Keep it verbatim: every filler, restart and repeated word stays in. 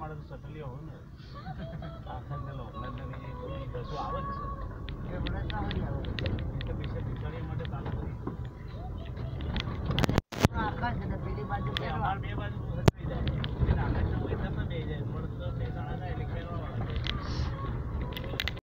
માટે તો સટલીઓ હોય ને આખા ને લોકલ ને એ બસો આવે જ છે એ મને સારી આવે એટલે પૈસા પીછાડી માટે ચાલુ કરી આખા છે પેલી બાજુ બે બાજુ સટલી જાય